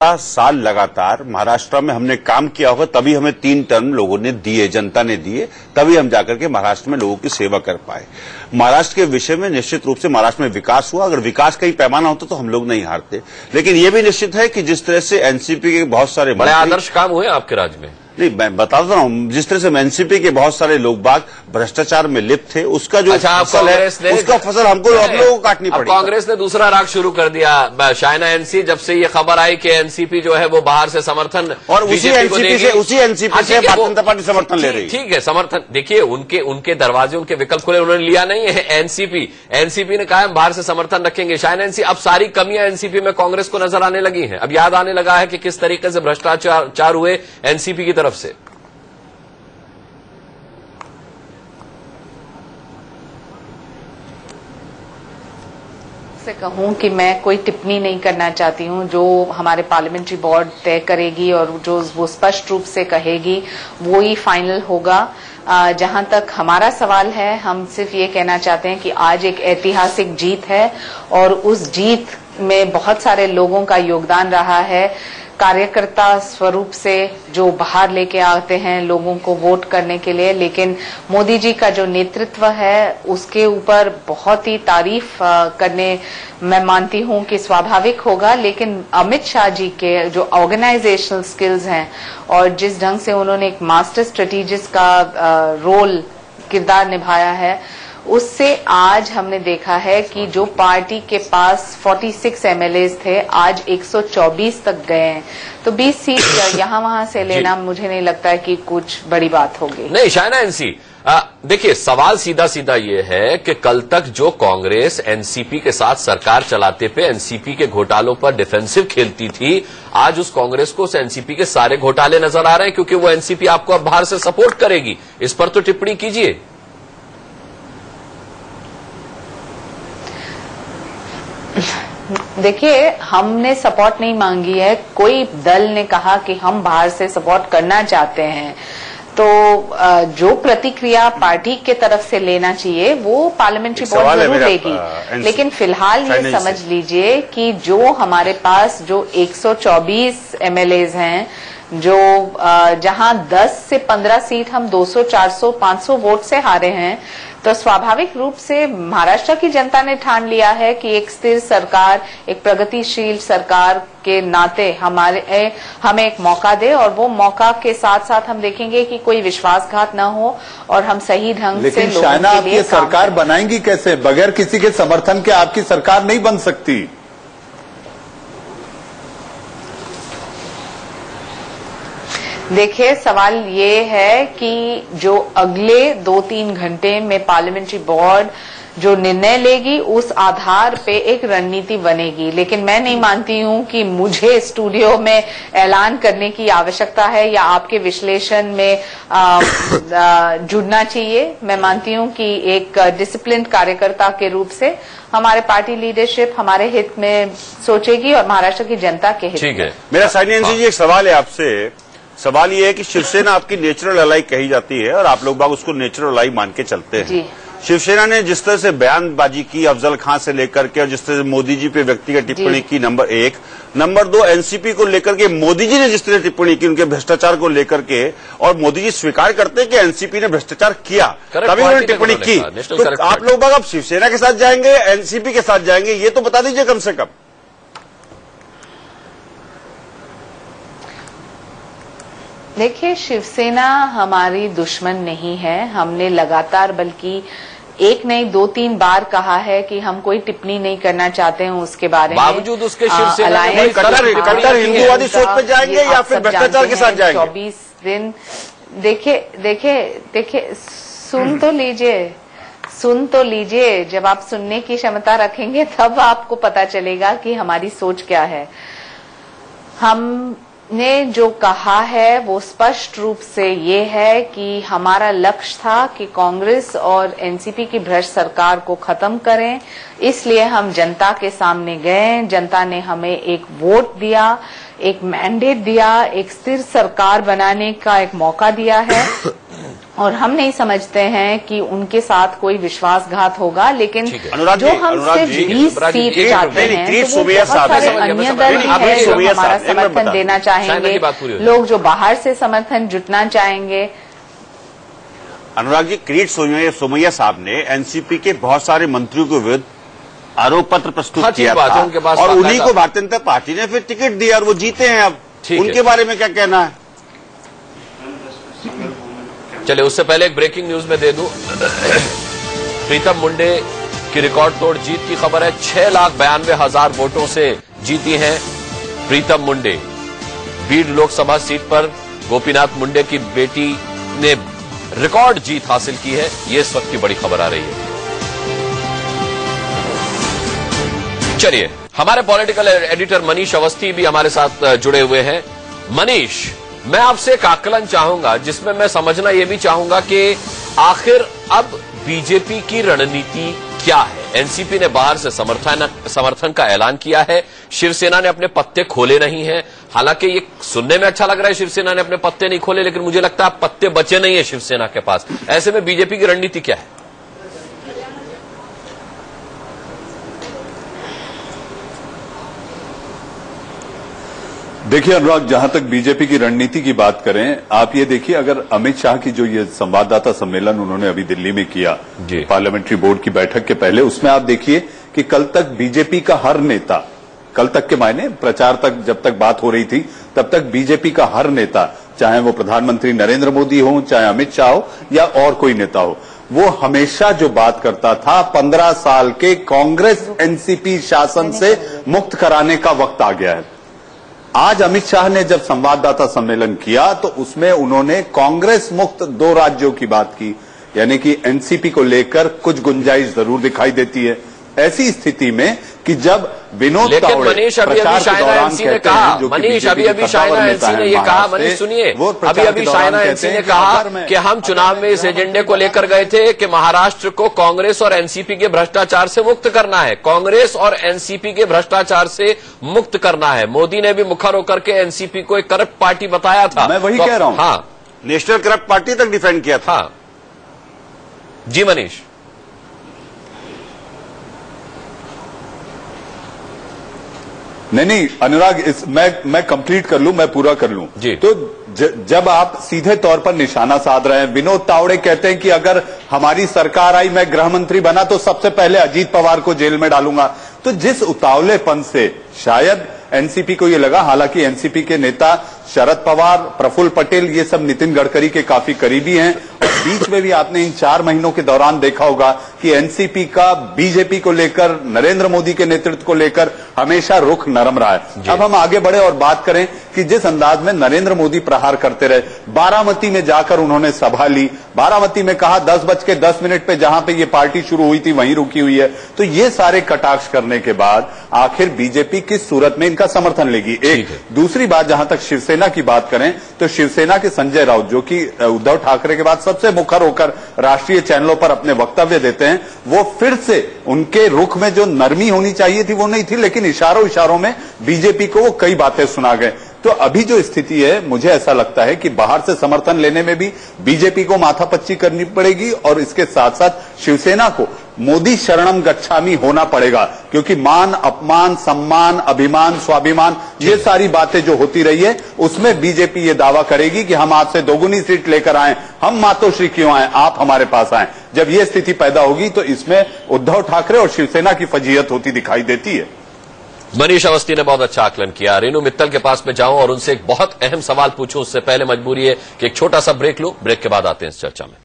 साल लगातार महाराष्ट्र में हमने काम किया होगा, तभी हमें 3 टर्म लोगों ने दिए, जनता ने दिए, तभी हम जाकर के महाराष्ट्र में लोगों की सेवा कर पाए। महाराष्ट्र के विषय में निश्चित रूप से महाराष्ट्र में विकास हुआ। अगर विकास का ही पैमाना होता तो हम लोग नहीं हारते। लेकिन ये भी निश्चित है कि जिस तरह से एनसीपी के बहुत सारे बड़े आदर्श काम हुए आपके राज्य में। नहीं, मैं बताता हूँ, जिस तरह से एनसीपी के बहुत सारे लोग बाग भ्रष्टाचार में लिप्त थे, उसका जो फसल है, उसका फसल हम लोगों को काटनी पड़ी। कांग्रेस ने दूसरा राग शुरू कर दिया। शाइना एनसी, जब से ये खबर आई कि एनसीपी जो है वो बाहर से समर्थन, और उसी एनसीपी से भारतीय जनता पार्टी समर्थन ले रही है। ठीक है, समर्थन देखिए, उनके दरवाजे, उनके विकल्प खुले, उन्होंने लिया नहीं है। एनसीपी ने कहा हम बाहर से समर्थन रखेंगे। शाइना एनसी, अब सारी कमियां एनसीपी में कांग्रेस को नजर आने लगी हैं। अब याद आने लगा है कि किस तरीके से भ्रष्टाचार हुए एनसीपी की तरफ से। से कहूं कि मैं कोई टिप्पणी नहीं करना चाहती हूं। जो हमारे पार्लियामेंट्री बोर्ड तय करेगी और जो वो स्पष्ट रूप से कहेगी वो ही फाइनल होगा। जहां तक हमारा सवाल है, हम सिर्फ ये कहना चाहते हैं कि आज एक ऐतिहासिक जीत है और उस जीत में बहुत सारे लोगों का योगदान रहा है। कार्यकर्ता स्वरूप से जो बाहर लेके आते हैं लोगों को वोट करने के लिए, लेकिन मोदी जी का जो नेतृत्व है उसके ऊपर बहुत ही तारीफ करने मैं मानती हूं कि स्वाभाविक होगा। लेकिन अमित शाह जी के जो ऑर्गेनाइजेशनल स्किल्स हैं और जिस ढंग से उन्होंने एक मास्टर स्ट्रेटेजिस्ट का रोल किरदार निभाया है, उससे आज हमने देखा है कि जो पार्टी के पास 46 एमएलएज थे, आज 124 तक गए हैं। तो 20 सीट यहाँ वहां से लेना मुझे नहीं लगता है कि कुछ बड़ी बात होगी। नहीं, शाइना एनसी, देखिए, सवाल सीधा सीधा ये है कि कल तक जो कांग्रेस एनसीपी के साथ सरकार चलाते पे एनसीपी के घोटालों पर डिफेंसिव खेलती थी, आज उस कांग्रेस को उस एनसीपी के सारे घोटाले नजर आ रहे हैं, क्योंकि वो एनसीपी आपको अब बाहर से सपोर्ट करेगी। इस पर तो टिप्पणी कीजिए। देखिए, हमने सपोर्ट नहीं मांगी है। कोई दल ने कहा कि हम बाहर से सपोर्ट करना चाहते हैं, तो जो प्रतिक्रिया पार्टी के तरफ से लेना चाहिए वो पार्लियामेंट्री बोर्ड जरूर लेगी। लेकिन फिलहाल ये समझ लीजिए कि जो हमारे पास जो 124 एमएलएज हैं, जो जहां 10 से 15 सीट हम 200, 400, 500 वोट से हारे हैं, तो स्वाभाविक रूप से महाराष्ट्र की जनता ने ठान लिया है कि एक स्थिर सरकार, एक प्रगतिशील सरकार के नाते हमें एक मौका दे, और वो मौका के साथ साथ हम देखेंगे कि कोई विश्वासघात न हो और हम सही ढंग से लोगों शाइना, के आप लिए ये सरकार बनाएंगी कैसे? बगैर किसी के समर्थन के आपकी सरकार नहीं बन सकती। देखिए, सवाल ये है कि जो अगले 2-3 घंटे में पार्लियामेंट्री बोर्ड जो निर्णय लेगी उस आधार पे एक रणनीति बनेगी। लेकिन मैं नहीं मानती हूं कि मुझे स्टूडियो में ऐलान करने की आवश्यकता है या आपके विश्लेषण में जुड़ना चाहिए। मैं मानती हूं कि एक डिसिप्लिन्ड कार्यकर्ता के रूप से हमारे पार्टी लीडरशिप हमारे हित में सोचेगी और महाराष्ट्र की जनता के हित में। मेरा शाइना एनसी जी एक सवाल है आपसे। सवाल ये है कि शिवसेना आपकी नेचुरल अलाई कही जाती है और आप लोग बाग उसको नेचुरल अलाई मान के चलते हैं। शिवसेना ने जिस तरह से बयानबाजी की अफजल खान से लेकर के और जिस तरह से मोदी जी पे व्यक्तिगत टिप्पणी की, नंबर 1। नंबर 2, एनसीपी को लेकर के मोदी जी ने जिस तरह टिप्पणी की उनके भ्रष्टाचार को लेकर के, और मोदी जी स्वीकार करते हैं कि एनसीपी ने भ्रष्टाचार किया, तभी उन्होंने टिप्पणी की। तो आप लोग बाग अब शिवसेना के साथ जाएंगे, एनसीपी के साथ जाएंगे, ये तो बता दीजिए कम से कम। देखिए, शिवसेना हमारी दुश्मन नहीं है। हमने लगातार, बल्कि एक नहीं 2-3 बार कहा है कि हम कोई टिप्पणी नहीं करना चाहते हैं उसके बारे में। बावजूद उसके शिवसेना कट्टर हिंदूवादी सोच पे जाएंगे या फिर भ्रष्टाचार के साथ जाएंगे? 24 दिन देखिए, सुन तो लीजिए। जब आप सुनने की क्षमता रखेंगे तब आपको पता चलेगा कि हमारी सोच क्या है। हमने जो कहा है वो स्पष्ट रूप से ये है कि हमारा लक्ष्य था कि कांग्रेस और एनसीपी की भ्रष्ट सरकार को खत्म करें। इसलिए हम जनता के सामने गए, जनता ने हमें एक वोट दिया, एक मैंडेट दिया, एक स्थिर सरकार बनाने का एक मौका दिया है और हम नहीं समझते हैं कि उनके साथ कोई विश्वासघात होगा, लेकिन जो हम सिर्फ 20 सीट चाहते हैं तो वो बहुत सारे अन्य दल हैं जो हमारा समर्थन देना चाहेंगे, लोग जो बाहर से समर्थन जुटना चाहेंगे। अनुराग जी, किरीट सोमैया साहब ने एनसीपी के बहुत सारे मंत्रियों के विरुद्ध आरोप पत्र प्रस्तुत किया था और उन्हीं को भारतीय जनता पार्टी ने फिर टिकट दिया और वो जीते हैं। अब उनके बारे में क्या कहना है? चलिए, उससे पहले एक ब्रेकिंग न्यूज में दे दूं। प्रीतम मुंडे की रिकॉर्ड तोड़ जीत की खबर है। 6,92,000 वोटों से जीती हैं प्रीतम मुंडे। बीड लोकसभा सीट पर गोपीनाथ मुंडे की बेटी ने रिकॉर्ड जीत हासिल की है। ये इस वक्त की बड़ी खबर आ रही है। चलिए, हमारे पॉलिटिकल एडिटर मनीष अवस्थी भी हमारे साथ जुड़े हुए हैं। मनीष, मैं आपसे एक आकलन चाहूंगा जिसमें मैं समझना यह भी चाहूंगा कि आखिर अब बीजेपी की रणनीति क्या है। एनसीपी ने बाहर से समर्थन का ऐलान किया है। शिवसेना ने अपने पत्ते खोले नहीं हैं। हालांकि ये सुनने में अच्छा लग रहा है शिवसेना ने अपने पत्ते नहीं खोले, लेकिन मुझे लगता है पत्ते बचे नहीं है शिवसेना के पास। ऐसे में बीजेपी की रणनीति क्या है? देखिए अनुराग, जहां तक बीजेपी की रणनीति की बात करें, आप ये देखिए, अगर अमित शाह की जो ये संवाददाता सम्मेलन उन्होंने अभी दिल्ली में किया पार्लियामेंट्री बोर्ड की बैठक के पहले, उसमें आप देखिए कि कल तक बीजेपी का हर नेता, कल तक के मायने प्रचार तक जब तक बात हो रही थी तब तक बीजेपी का हर नेता, चाहे वो प्रधानमंत्री नरेंद्र मोदी हो, चाहे अमित शाह हो या और कोई नेता हो, वो हमेशा जो बात करता था 15 साल के कांग्रेस एनसीपी शासन से मुक्त कराने का वक्त आ गया है। आज अमित शाह ने जब संवाददाता सम्मेलन किया तो उसमें उन्होंने कांग्रेस मुक्त 2 राज्यों की बात की, यानी कि एनसीपी को लेकर कुछ गुंजाइश जरूर दिखाई देती है। ऐसी स्थिति में कि जब विनोद तावड़े मनीष अभी शायना एनसी ने कहा, मनीष अभी शायना एनसी ने ये कहा, मनीष सुनिए, अभी शायना एनसी ने कहा कि हम चुनाव में इस एजेंडे को लेकर गए थे कि महाराष्ट्र को कांग्रेस और एनसीपी के भ्रष्टाचार से मुक्त करना है, कांग्रेस और एनसीपी के भ्रष्टाचार से मुक्त करना है। मोदी ने भी मुखर होकर के एनसीपी को एक करप्ट पार्टी बताया था। मैं वही कह रहा हूं। हाँ, नेशनल करप्ट पार्टी तक डिफेंड किया था। जी मनीष। नहीं अनुराग, मैं कंप्लीट कर लूं, मैं पूरा कर लूं जी। तो जब आप सीधे तौर पर निशाना साध रहे हैं, विनोद तावड़े कहते हैं कि अगर हमारी सरकार आई, मैं गृह मंत्री बना तो सबसे पहले अजीत पवार को जेल में डालूंगा। तो जिस उतावलेपन से शायद एनसीपी को ये लगा, हालांकि एनसीपी के नेता शरद पवार, प्रफुल्ल पटेल, ये सब नितिन गडकरी के काफी करीबी हैं और बीच में भी आपने इन 4 महीनों के दौरान देखा होगा कि एनसीपी का बीजेपी को लेकर, नरेंद्र मोदी के नेतृत्व को लेकर हमेशा रुख नरम रहा है। अब हम आगे बढ़े और बात करें कि जिस अंदाज में नरेंद्र मोदी प्रहार करते रहे, बारामती में जाकर उन्होंने सभा ली, बारामती में कहा 10:10 पे जहां पे ये पार्टी शुरू हुई थी वहीं रुकी हुई है। तो ये सारे कटाक्ष करने के बाद आखिर बीजेपी किस सूरत में इनका समर्थन लेगी? एक दूसरी बात, जहां तक शिवसेना की बात करें तो शिवसेना के संजय राउत, जो कि उद्धव ठाकरे के बाद सबसे मुखर होकर राष्ट्रीय चैनलों पर अपने वक्तव्य देते हैं, वो फिर से उनके रुख में जो नरमी होनी चाहिए थी वो नहीं थी, लेकिन इशारों में बीजेपी को वो कई बातें सुना गए। तो अभी जो स्थिति है, मुझे ऐसा लगता है कि बाहर से समर्थन लेने में भी बीजेपी को माथापच्ची करनी पड़ेगी और इसके साथ साथ शिवसेना को मोदी शरणम गच्छामी होना पड़ेगा, क्योंकि मान, अपमान, सम्मान, अभिमान, स्वाभिमान, ये सारी बातें जो होती रही है उसमें बीजेपी ये दावा करेगी कि हम आपसे दोगुनी सीट लेकर आए, हम मातोश्री क्यों आए, आप हमारे पास आए। जब ये स्थिति पैदा होगी तो इसमें उद्धव ठाकरे और शिवसेना की फजीहत होती दिखाई देती है। मनीष अवस्थी ने बहुत अच्छा आकलन किया। रेणु मित्तल के पास में जाऊं और उनसे एक बहुत अहम सवाल पूछूं, उससे पहले मजबूरी है कि एक छोटा सा ब्रेक लूं। ब्रेक के बाद आते हैं इस चर्चा में।